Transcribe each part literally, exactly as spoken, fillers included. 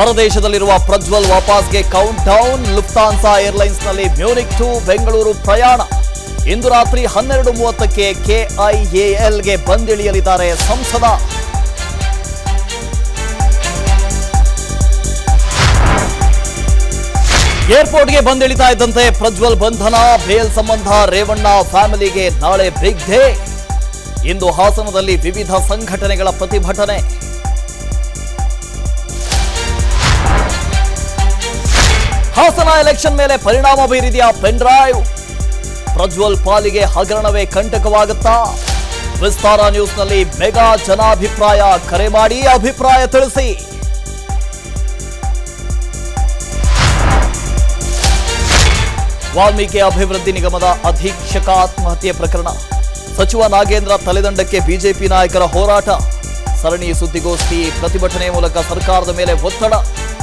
ಹೊರದೇಶದಲ್ಲಿರುವ ಪ್ರಜ್ವಲ್ ವಾಪಸ್ಗೆ countdown. Lufthansa airlines ನಲ್ಲಿ Munich to Bengaluru ಪ್ರಯಾಣ. ಇಂದು ರಾತ್ರಿ ಹನ್ನೆರಡು ಮೂವತ್ತಕ್ಕೆ ಕೆಐಎಎಲ್ಗೆ ಬಂದಿಳಿಯಲಿದ್ದಾರೆ ಸಂಸದ. ಏರ್ಪೋರ್ಟ್ಗೆ ಬಂದಿಳಿತಾ ಇದ್ದಂತೆ ಪ್ರಜ್ವಲ್ ಬಂಧನ. ಬೇಲ್ ಸಂಬಂಧ ರೇವಣ್ಣ ಫ್ಯಾಮಿಲಿಗೆ ನಾಳೆ ಬಿಗ್ ಡೇ. ಇಂದು ಹಾಸನದಲ್ಲಿ ವಿವಿಧ ಸಂಘಟನೆಗಳ ಪ್ರತಿಭಟನೆ. ಹಾಸನ ಎಲೆಕ್ಷನ್ ಮೇಲೆ ಪರಿಣಾಮ ಬೀರಿದೆಯಾ ಪೆನ್ ಡ್ರೈವ್? ಪ್ರಜ್ವಲ್ ಪಾಲಿಗೆ ಹಗರಣವೇ ಕಂಟಕವಾಗುತ್ತಾ? ವಿಸ್ತಾರ ನ್ಯೂಸ್ನಲ್ಲಿ ಮೆಗಾ ಜನಾಭಿಪ್ರಾಯ. ಕರೆ ಮಾಡಿ ಅಭಿಪ್ರಾಯ ತಿಳಿಸಿ. ವಾಲ್ಮೀಕಿ ಅಭಿವೃದ್ಧಿ ನಿಗಮದ ಅಧೀಕ್ಷಕ ಆತ್ಮಹತ್ಯೆ ಪ್ರಕರಣ. ಸಚಿವ ನಾಗೇಂದ್ರ ತಲೆದಂಡಕ್ಕೆ ಬಿಜೆಪಿ ನಾಯಕರ ಹೋರಾಟ. ಸರಣಿ ಸುದ್ದಿಗೋಷ್ಠಿ, ಪ್ರತಿಭಟನೆ ಮೂಲಕ ಸರ್ಕಾರದ ಮೇಲೆ ಒತ್ತಡ.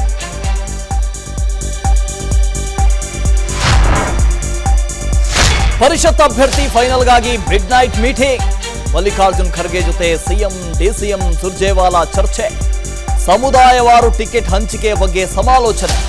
ಪರಿಷತ್ ಅಭ್ಯರ್ಥಿ ಫೈನಲ್ಗಾಗಿ midnight meeting. Mallikarjun Kharge ಜೊತೆ ಸಿಎಂ ಡಿಸಿಎಂ ಸುರ್ಜೇವಾಲಾ ಚರ್ಚೆ. ಸಮುದಾಯವಾರು ಟಿಕೆಟ್ ಹಂಚಿಕೆ ಬಗ್ಗೆ ಸಮಾಲೋಚನೆ.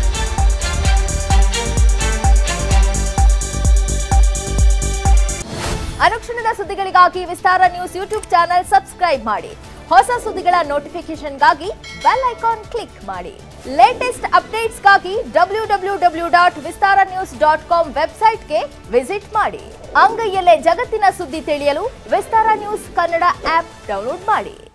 ಅನುಕ್ಷಣದ ಸುದ್ದಿಗಳಿಗಾಗಿ Vistara news YouTube channel subscribe ಮಾಡಿ. ಹೊಸ ಸುದ್ದಿಗಳ ನೋಟಿಫಿಕೇಶನ್ಗಾಗಿ ಬೆಲ್ ಐಕಾನ್ ಕ್ಲಿಕ್ ಮಾಡಿ. ಲೇಟೆಸ್ಟ್ ಅಪ್ಡೇಟ್ಸ್ಗಾಗಿ W W W dot Vistara news dot com ವೆಬ್ಸೈಟ್ಗೆ ವಿಸಿಟ್ ಮಾಡಿ. ಅಂಗೈಯಲ್ಲೇ ಜಗತ್ತಿನ ಸುದ್ದಿ ತಿಳಿಯಲು Vistara news Kannada app download ಮಾಡಿ.